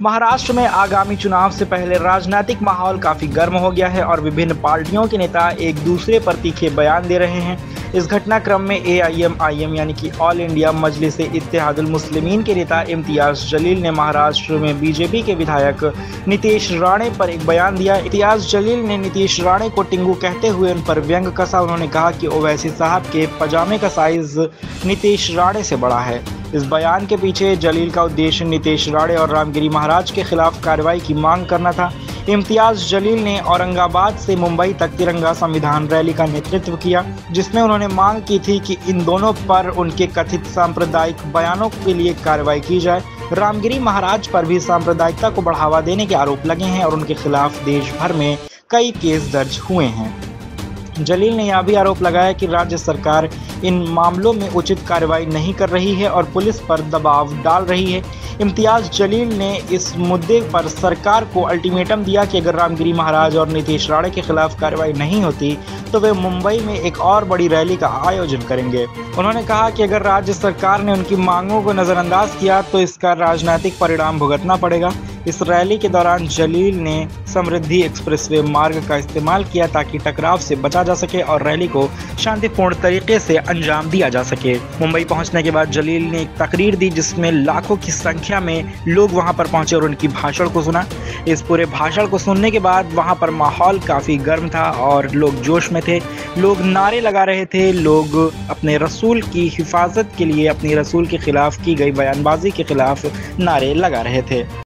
महाराष्ट्र में आगामी चुनाव से पहले राजनीतिक माहौल काफी गर्म हो गया है और विभिन्न पार्टियों के नेता एक दूसरे पर तीखे बयान दे रहे हैं। इस घटनाक्रम में AIMIM यानी कि ऑल इंडिया मजलिस-ए-इत्तेहादुल मुस्लिमीन के नेता इम्तियाज जलील ने महाराष्ट्र में बीजेपी के विधायक नीतीश राणे पर एक बयान दिया। इम्तियाज जलील ने नीतीश राणे को टिंगू कहते हुए उन पर व्यंग कसा। उन्होंने कहा कि ओवैसी साहब के पजामे का साइज नीतीश राणे से बड़ा है। इस बयान के पीछे जलील का उद्देश्य नीतीश राणे और रामगिरी महाराज के खिलाफ कार्रवाई की मांग करना था। इम्तियाज जलील ने औरंगाबाद से मुंबई तक तिरंगा संविधान रैली का नेतृत्व किया, जिसमें उन्होंने मांग की थी कि इन दोनों पर उनके कथित सांप्रदायिक बयानों के लिए कार्रवाई की जाए। रामगिरी महाराज पर भी सांप्रदायिकता को बढ़ावा देने के आरोप लगे हैं और उनके खिलाफ देश भर में कई केस दर्ज हुए हैं। जलील ने यह भी आरोप लगाया कि राज्य सरकार इन मामलों में उचित कार्रवाई नहीं कर रही है और पुलिस पर दबाव डाल रही है। इम्तियाज जलील ने इस मुद्दे पर सरकार को अल्टीमेटम दिया कि अगर रामगिरी महाराज और नीतीश राणे के खिलाफ कार्रवाई नहीं होती तो वे मुंबई में एक और बड़ी रैली का आयोजन करेंगे। उन्होंने कहा कि अगर राज्य सरकार ने उनकी मांगों को नज़रअंदाज किया तो इसका राजनीतिक परिणाम भुगतना पड़ेगा। इस रैली के दौरान जलील ने समृद्धि एक्सप्रेसवे मार्ग का इस्तेमाल किया ताकि टकराव से बचा जा सके और रैली को शांतिपूर्ण तरीके से अंजाम दिया जा सके। मुंबई पहुंचने के बाद जलील ने एक तकरीर दी जिसमें लाखों की संख्या में लोग वहां पर पहुंचे और उनकी भाषण को सुना। इस पूरे भाषण को सुनने के बाद वहां पर माहौल काफ़ी गर्म था और लोग जोश में थे। लोग नारे लगा रहे थे। लोग अपने रसूल की हिफाजत के लिए, अपनी रसूल के खिलाफ की गई बयानबाजी के खिलाफ नारे लगा रहे थे।